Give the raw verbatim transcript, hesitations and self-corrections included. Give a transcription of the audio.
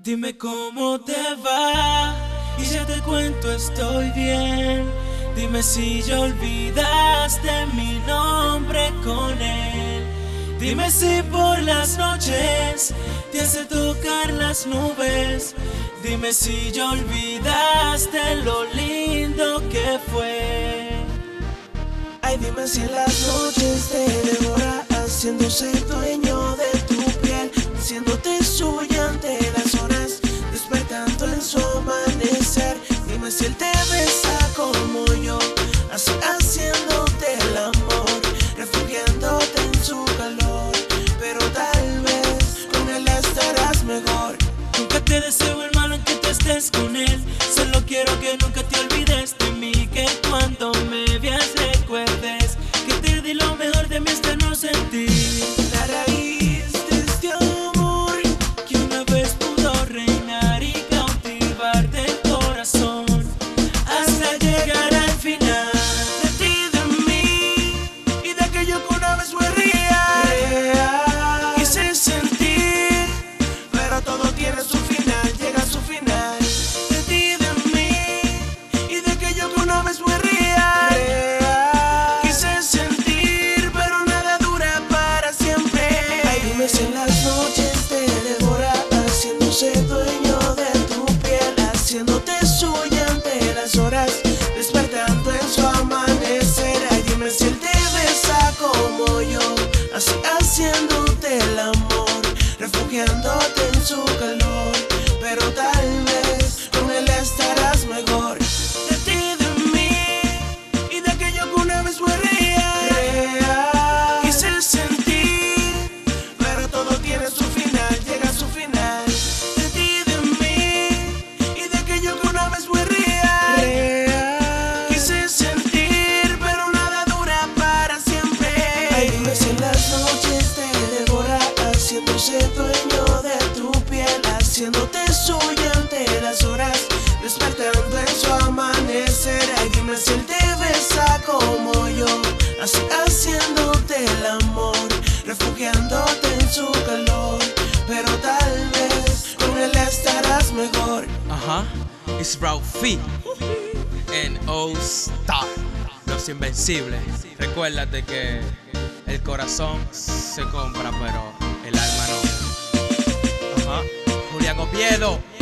Dime cómo te va y ya te cuento estoy bien. Dime si ya olvidaste mi nombre con él. Dime si por las noches te hace tocar las nubes. Dime si ya olvidaste lo lindo que fue. Ay, dime si en las noches te devora, haciéndose dueño de tu piel, haciéndote suya ante las horas, despertando en su amanecer. Dime si él te besa como yo, así haciéndote el amor, refugiándote en su calor, pero tal vez con él estarás mejor. Nunca te deseo el mal aunque tú estés con él. Solo quiero que nunca te olvides de mí, que cuando me veas recuerdes que te di lo mejor de mí hasta no sentir La raíz de este amor que una vez pudo reinar y cautivarte el corazón hasta llegar al final. de ti, de mí y de aquello que una vez fue real. Quise sentir, pero todo tiene su final, llega a su final. De ti, de mí y de aquello que una vez fue real. Quise sentir, pero nada dura para siempre. Ay, dime si en las noches te devora, haciéndose dueño de tu piel, haciéndote suya ante las horas, despertando en su amanecer. Ay, dime si él te besa como yo, así haciéndote el amor, refugiándote en su calor, pero tal vez con él estarás mejor. De ti, de mí y de aquello que una vez fue real. Quise sentir, pero todo tiene su final, llega a su final. De ti, de mí y de aquello que una vez fue real. Quise sentir, pero nada dura para siempre. Ay, dime si en las noches te devora, haciéndose dueño de tu piel, haciéndote suya ante las horas, despertando en su amanecer. Ay, dime si él te besa como yo, así haciéndote el amor, refugiándote en su calor, pero tal vez con él estarás mejor. Ajá, it's Ralphie en All Star, Los Invencibles. Recuérdate que el corazón se compra, pero el alma no. Ajá, Julián Oviedo.